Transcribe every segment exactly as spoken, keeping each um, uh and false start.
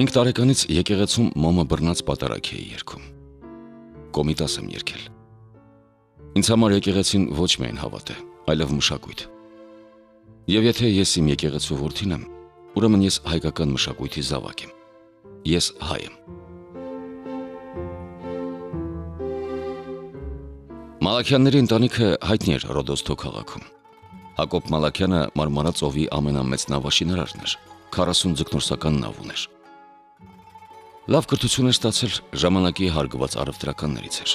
Հինգ տարեկանից եկեղեցում մամա բռնած պատարագ էի երգում։ Կոմիտաս եմ երգել։ Ինձ համար եկեղեցին ոչ միայն հավատ է, այլև մշակույթ։ Եվ եթե ես իմ եկեղեցու որդին եմ, ուրեմն ես հայկական մշակույթի զավակ եմ։ Ես հայ եմ։ Մալաքյանների ընտանիքը հայտնի էր Ռոդոստո քաղաքում։ Հակոբ Մալաքյանը Մարմարա ծովի ամենամեծ նավաշինարարն էր, քառասուն ձկնորսական նավ ուներ։ Լավ կրթություն էր ստացել, ժամանակի հարգված առևտրականներից էր։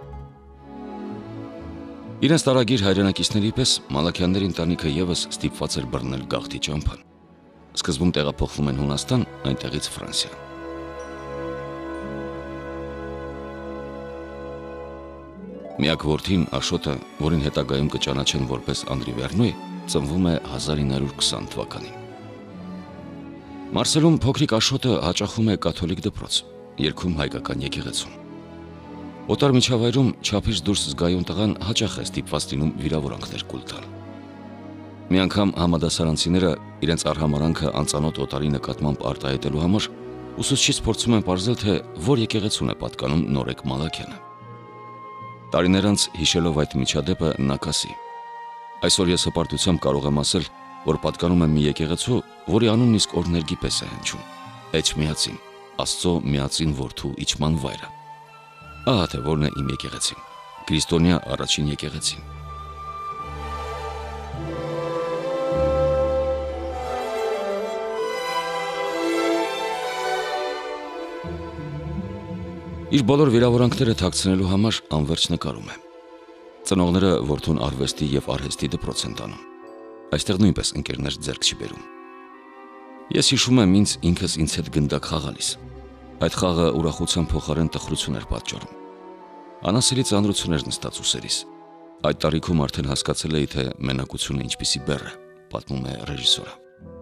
Իրենց տարագիր հայրենակիցների պես Մալաքյանների ընտանիքը ևս ստիպված էր բռնել գաղթի ճամփան։ Սկզբում տեղափոխվում են Հունաստան, այնտեղից Ֆրանսիա։ Միակ որդին Աշոտը, որին հետագայում կճանաչեն որպես Անդրի Վերնոյ, ծնվում է հազար ինը հարյուր քսան թվականին։ Մարսելում փոքրիկ Աշոտը հաճախում է կաթոլիկ դպրոց, երգում հայկական եկեղեցում։ Օտար միջավայրում չափից դուրս զգայուն տղան հաճախ է ստիպված լինում վիրավորանքներ կուլ տալ։ Մի անգամ համադասարանցիները իրենց արհամարանքը անծանոթ օտարի նկատմամբ արտահայտելու համար ուսուցչից փորձում են պարզել, թե որ եկեղեցուն է պատկանում Նորեկ Մալաքյանը։ Տարիներ անց հիշելով այդ միջադեպը նա կասի. այսօր ես հպարտությամբ կարող եմ ասել, որ պատկանում եմ մի եկեղեցու, որի անունն իսկ օրներգի պես է հնչում, Էջմիածին, Աստծո միածին որդու իջման վայրը։ Ահա թե որն է իմ եկեղեցին, քրիստոնյա առաջին եկեղեցին։ Իր բոլոր վիրավորանքները թաքցնելու համար անվերջ նկարում է։ Ծնողները որդուն արվեստի և արհեստի դպրոց են տանում։ Այստեղ նույնպես ընկերներ ձեռք չի բերում։ Ես հիշում եմ ինձ ինքս ինձ հետ գնդակ խաղալիս։ Այդ խաղը ուրախության փոխարեն տխրություն էր պատճառում։ Անասելի ծանրություն էր նստած ուսերիս։ Այդ տարիքում արդեն հասկացել էի, թե մենակությունը ինչպիսի բեռ է, պատմում է ռեժիսորը։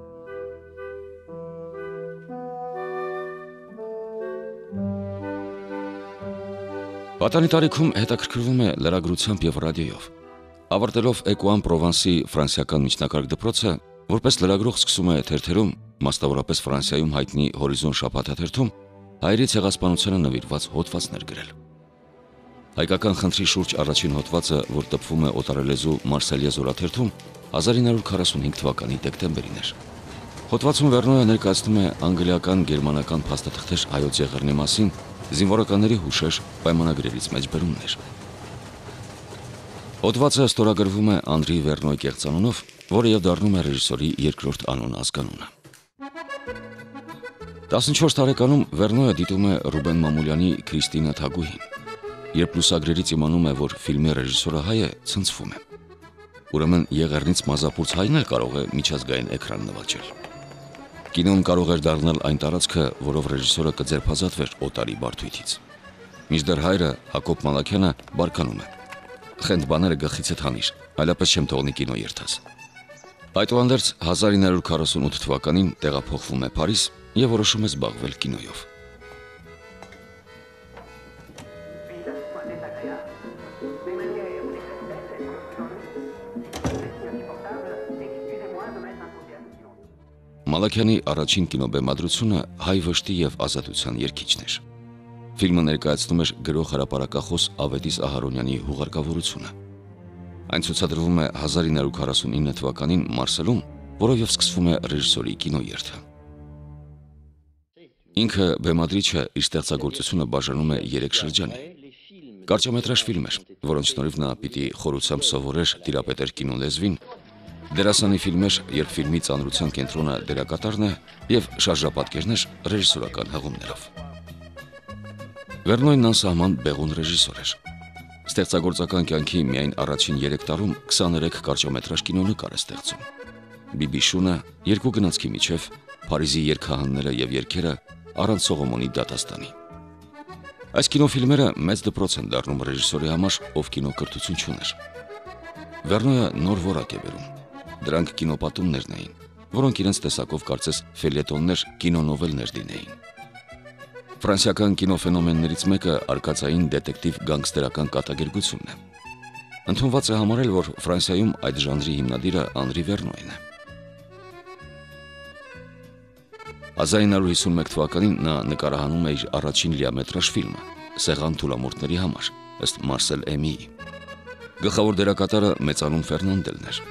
Պատանի տարիքում հետաքրքրվում է լրագրությամբ և ռադիոյով։ Ավարտելով Էկուան Պրովանսի ֆրանսիական միջնակարգ դպրոցը, որպես լրագրող սկսում է թերթերում, մասնավորապես Ֆրանսիայում հայտնի Հորիզոն շաբաթաթերթում, հայերի ցեղասպանությանը նվիրված հոդվածներ գրել։ Հայկական խնդրի շուրջ առաջին հոդվածը, որ տպվում է օտարալեզու Մարսելիե զորաթերթում, հազար ինը հարյուր քառասունհինգ թվականի դեկտեմբերին էր։ Հոդվածում Վերնոյը ներկայացնում է անգլիական, գերմանական փաստաթղթեր հայոց եղեռնի մասին, զինվորականների հուշեր, պայմանագրերից մեջ բերումներ։ Հոդվածը ստորագրվում է Անդրի Վերնոյ կեղծանունով, որը և դառնում է ռեժիսորի երկրորդ անուն ազգանունը։ տասնչորս տարեկանում Վերնոյը դիտում է Ռուբեն Մամուլյանի Քրիստինա Թագուհին։ Երբ լուսագրերից իմանում է, որ ֆիլմի ռեժիսորը հայ է, ցնցվում է։ Ուրեմն եղեռնից մազապուրց հայն էլ կարող է միջազգային էկրան նվաճել։ Կինոն կարող էր դառնալ այն տարածքը, որով ռեժիսորը կձերբազատվեր օտարի բարդույթից։ Մինչդեռ հայրը Հակոբ Մալաքյանը բարկանում է. «Խենթ բաները գլխիցդ հանիր, այլապես չեմ թողնի կինո երթաս»։ Այդուհանդերձ հազար ինը հարյուր քառասունութ թվականին տեղափոխվում է Փարիզ և որոշում է զբաղվել կինոյով։ Մալաքյանի առաջին կինոբեմադրությունը հայ վշտի և ազատության երգիչն էր։ Ֆիլմը ներկայացնում էր գրող հրապարակախոս Ավետիս Ահարոնյանի հուղարկավորությունը։ Այն ցուցադրվում է հազար ինը հարյուր քառասունինը թվականին Մարսելում, որով և սկսվում է ռեժիսորի կինոերթը։ Ինքը բեմադրիչը իր ստեղծագործությունը բաժանում է երեք շրջանի։ Կարճամետրաժ ֆիլմ էր, որոնց շնորհիվ նա պիտի խորությամբ սովորեր տիրապետել կինոլեզվին, դերասանի ֆիլմեր, երբ ֆիլմի ծանրության կենտրոնը դերակատարն է, և շարժապատկերներ ռեժիսորական հղումներով։ Վերնոյն անսահման բեղուն ռեժիսոր էր։ Ստեղծագործական կյանքի միայն առաջին երեք տարում քսաներեք կարճամետրաժ կինոնկար է ստեղծում։ Բիբի շունը, երկու գնացքի միջև, Փարիզի երգահանները և երգերը, առանց Սողոմոնի դատաստանի։ Այս կինոֆիլմերը մեծ դպրոց են դառնում ռեժիսորի համար, ով կինոկրթություն չուներ։ Վերնոյը նոր որակ է բերում։ Դրանք կինոպատումներն էին, որոնք իրենց տեսակով կարծես ֆելյետոններ, կինոնովելներ լինեին։ Ֆրանսիական կինոֆենոմեններից մեկը արկածային դետեկտիվ գանգստերական կատակերգությունն է։ Ընդունված է համարել, որ Ֆրանսիայում այդ ժանրի հիմնադիրը Անդրի Վերնոյն է։ հազար իննսուն հիսունմեկ թվականին նա նկարահանում է իր առաջին լիամետրաժ ֆիլմը՝ «Սեղան թուլամորթների համար», ըստ Մարսել Էմիի։ Գլխավոր դերակատարը մեծանուն Ֆերնանդելն էր։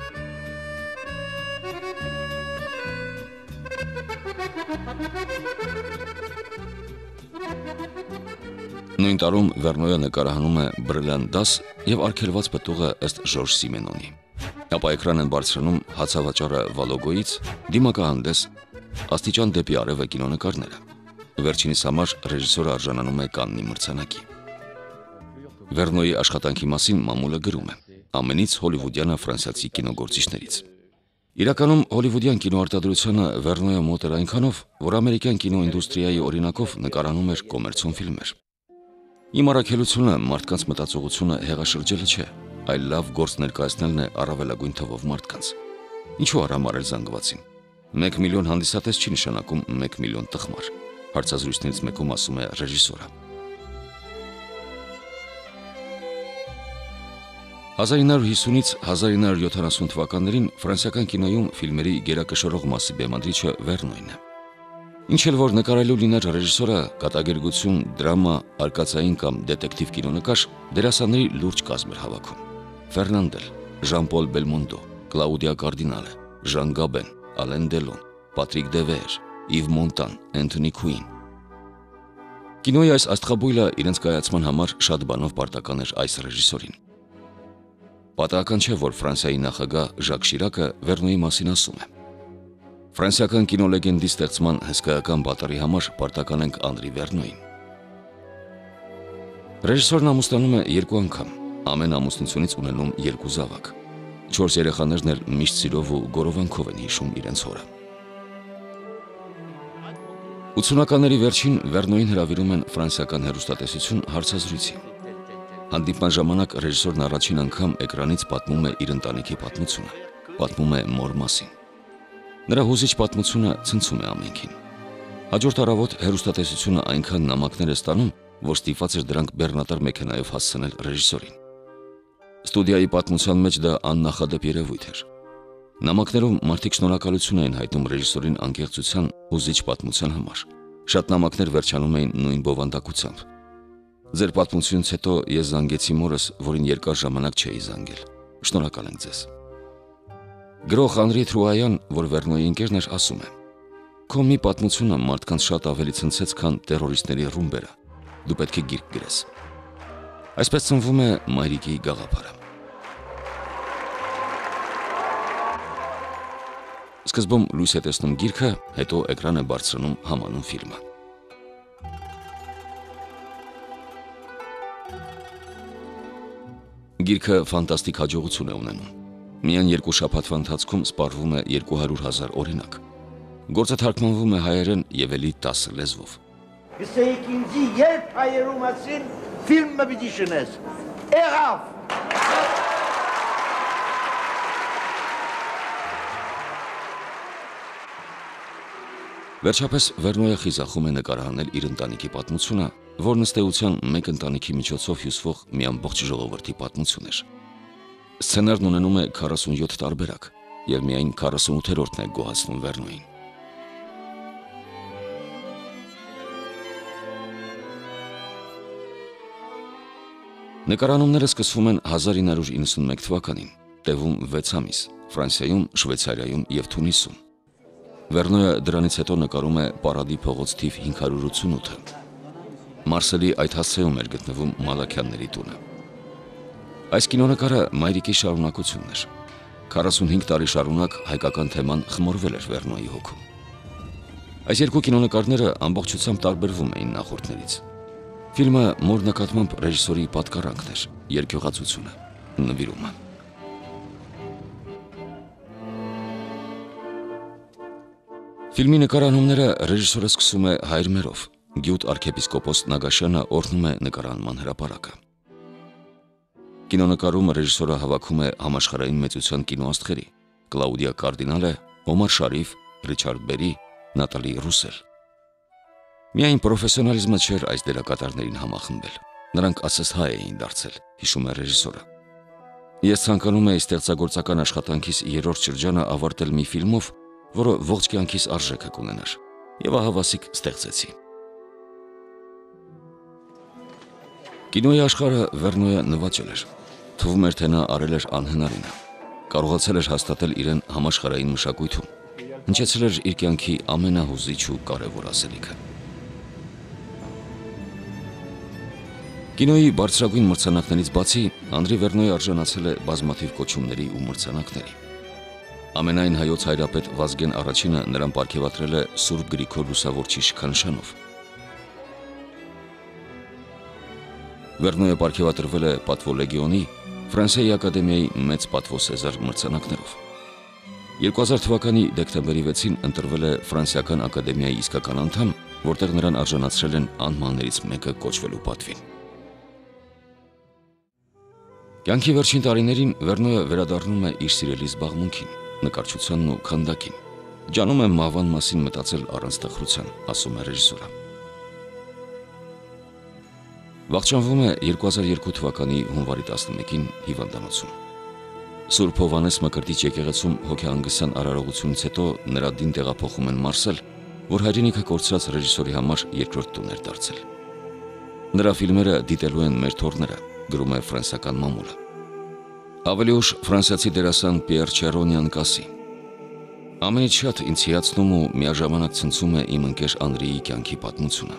Նույն տարում Վերնոյը նկարահանում է «Բրիլիանտ դաս» եւ «Արգելված պտուղը» ըստ Ժորժ Սիմենոնի։ Ապա էկրան են բարձրանում «Հացավաճառը Վալոգոյից», «Դիմակահանդես», «Աստիճան դեպի արևը» կինոնկարները։ Վերջինիս համար ռեժիսորը արժանանում է Կաննի մրցանակի։ Վերնոյի աշխատանքի մասին մամուլը գրում է. ամենից հոլիվուդյանը ֆրանսիացի կինոգործիչներից։ Իրականում հոլիվուդյան կինոարտադրությանը Վերնոյը մոտ էր այնքանով, որ ամերիկյան կինոինդուստրիայի օրինակով նկարանում էր կոմերցիոն ֆիլմեր։ Իմ առաքելությունը մարդկանց մտածողությունը հեղաշրջելը չէ, այլ լավ գործ ներկայացնելն է առավելագույն թվով մարդկանց։ Ինչու արամարել զանգվածին։ Մեկ միլիոն հանդիսատես չի նշանակում մեկ միլիոն տխմար, հարցազրույցներից մեկում ասում է ռեժիսորը։ հազար ինը հարյուր հիսունից հազար ինը հարյուր յոթանասուն թվականներին ֆրանսիական կինոյում ֆիլմերի գերակշռող մասի բեմադրիչը Վերնոյն է։ Ինչ էլ որ նկարելու լիներ ռեժիսորը, կատակերգություն, դրամա, արկածային կամ դետեկտիվ կինոնկար, դերասանների լուրջ կազմ էր հավաքում։ Ֆերնանդել, Ժան-Պոլ Բելմոնդո, Կլաուդիա Կարդինալը, Ժան Գաբեն, Ալեն Դելոն, Պատրիկ Դևեր, Իվ Մոնտան, Էնթոնի Քուին։ Կինոյի այս աստղաբույլը իրենց կայացման համար շատ բանով պարտական էր այս ռեժիսորին։ Պատահական չէ, որ Ֆրանսիայի նախագահ Ժակ Շիրակը Վերնոյի մասին ասում է. Ֆրանսիական կինոլեգենդի ստեղծման հսկայական բատարի համար պարտական ենք Անդրի Վերնոյին։ Ռեժիսորն ամուսնանում է երկու անգամ, ամեն ամուսնությունից ունենում երկու զավակ։ Չորս երեխաներն էլ միշտ սիրով ու գորովանքով են հիշում իրենց հորը։ ութսունականների վերջին Վերնոյին հրավիրում են ֆրանսիական հեռուստատեսություն հարցազրույցի։ Հանդիպման ժամանակ ռեժիսորն առաջին անգամ էկրանից պատմում է իր ընտանիքի պատմությունը, պատմում է մոր մասին։ Նրա հուզիչ պատմությունը ցնցում է ամենքին։ Հաջորդ առավոտ հեռուստատեսությունը այնքան նամակներ է ստանում, որ ստիպված էր դրանք բեռնատար մեքենայով հասցնել ռեժիսորին։ Ստուդիայի պատմության մեջ դա աննախադեպ երևույթ էր։ Նամակներում մարդիկ շնորհակալություն էին հայտնում ռեժիսորին անկեղծության հուզիչ պատմության համար։ Շատ նամակներ վերջանում էին նույն բովանդակությամբ։ Ձեր պատմությունից հետո ես զանգեցի մորս, որին երկար ժամանակ չէի զանգել։ Շնորհակալ ենք ձեզ։ Գրող Անրի Թրուայան, որ Վերնոյի ընկերն էր, ասում է. Քո մի պատմությունը մարդկանց շատ ավելի ցնցեց, քան տերորիստների ռումբերը։ Դու պետք է գիրք գրես։ Այսպես ծնվում է Մայրիկի գաղափարը։ Սկզբում լույս է տեսնում գիրքը, հետո էկրան է բարձրանում համանուն ֆիլմը։ Գիրքը ֆանտաստիկ հաջողություն է ունենում։ Միայն երկու շաբաթվա ընթացքում սպառվում է երկու հարյուր հազար օրինակ։ Գործը թարգմանվում է հայերեն եւ էլի տասը լեզվով։ Գսեիք ինձի երբ հայերու մասին ֆիլմը պիտի շնես։ Եղավ։ Վերջապես Վերնոյը խիզախում է նկարահանել իր ընտանիքի պատմությունը, որն ըստ էության մեկ ընտանիքի միջոցով հյուսվող մի ամբողջ ժողովրդի պատմություն էր։ Սցենարն ունենում է քառասունյոթ տարբերակ, եւ միայն քառասունութերորդն է գոհացնում Վերնոյին։ Նկարահանումները սկսվում են հազար ինը հարյուր իննսունմեկ թվականին, տևում վեց ամիս, Ֆրանսիայում, Շվեյցարիայում եւ Թունիսում։ Վերնոյը դրանից հետո նկարում է Պարադի փողոց թիվ հինգ հարյուր ութսունութը։ Մարսելի այդ հասցեում էր գտնվում Մալաքյանների տունը։ Այս կինոնկարը Մայրիկի շարունակությունն էր։ քառասունհինգ տարի շարունակ հայկական թեման խմորվել էր Վերնոյի հոգում։ Այս երկու կինոնկարները ամբողջությամբ տարբերվում էին նախորդներից։ Ֆիլմը մոր նկատմամբ ռեժիսորի պատկառանքն էր, երկյուղացությունը, նվիրումը։ Ֆիլմի նկարահանումները ռեժիսորը սկսում է հայրմերով։ Գյուտ arczepiskopos Նագաշյանը օրհնում է նկարահանման հրապարակը։ Կինոնկարում ռեժիսորը հավաքում է համաշխարհային մեծության կինոաստղերի՝ Կլաուդիա Կարդինալը, Օմար Շարիֆ, Ռիչարդ Բերի, Նատալի Ռուսել։ Միայն պրոֆեսիոնալիզմը չէր այս դերակատարներին համախմբել։ Նրանք ասես հայ էին դարձել, հիշում է ռեժիսորը։ Ես ցանկանում եի ստեղծագործական աշխատանքիս երրորդ շրջանը ավարտել մի ֆիլմով, որը ողջ կյանքիս արժեքը կունենար։ եւ ահա Վասիկ ստեղծեցի։ Կինոյի աշխարհը Վերնոյը նվաճել էր։ Թվում էր, թե նա արել էր անհնարինը։ Կարողացել էր հաստատել իրեն համաշխարհային մշակույթում։ Հնչեցել էր իր կյանքի ամենահուզիչ ու կարևոր ասելիքը։ Կինոյի բարձրագույն մրցանակներից բացի Անդրի Վերնոյը արժանացել է բազմաթիվ կոչումների ու մրցանակների։ Ամենայն հայոց հայրապետ Վազգեն առաջինը նրան պարգևատրել է Սուրբ Գրիգոր Լուսավորչի շքանշանով։ Վերնոյը պարգևատրվել է Պատվո լեգիոնի, Ֆրանսիայի ակադեմիայի մեծ Պատվո Սեզար մրցանակներով։ երկու հազար թվականի դեկտեմբերի վեցին ընտրվել է Ֆրանսիական ակադեմիայի իսկական անդամ, որտեղ նրան արժանացրել են անմահներից մեկը կոչվելու պատվին։ Կյանքի վերջին տարիներին Վերնոյը վերադառնում է իր սիրելի զբաղմունքին, նկարչությանն ու քանդակին։ Ջանում է մահվան մասին մտածել առանց տխրության, ասում է ռեժիսորը։ Վախճանվում է երկու հազար երկու թվականի հունվարի տասնմեկին հիվանդանոցում։ Սուրբ Հովհաննես Մկրտիչ եկեղեցում հոգեհանգստյան արարողությունից հետո նրա դին տեղափոխում են Մարսել, որ հայրենիքը կորցրած ռեժիսորի համար երկրորդ տուն էր դարձել։ Նրա ֆիլմերը դիտելու են մեր թոռները, գրում է ֆրանսիական մամուլը։ Ավելի ուշ ֆրանսիացի դերասան Պիեր Չերոնյան կասի. ամենից շատ ինձ հիացնում ու միաժամանակ ցնցում է իմ ընկեր Անրիի կյանքի պատմությունը։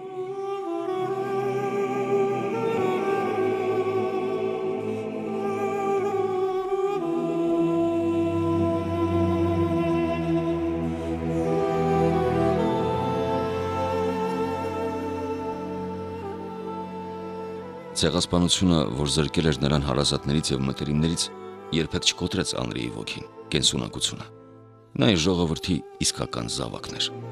Ցեղասպանությունը, որ զրկել էր նրան հարազատներից եւ մտերիմներից, երբեք չկոտրեց Անրիի ոգին, կենսունակությունը։ Նա իր ժողովրդի իսկական զավակն էր։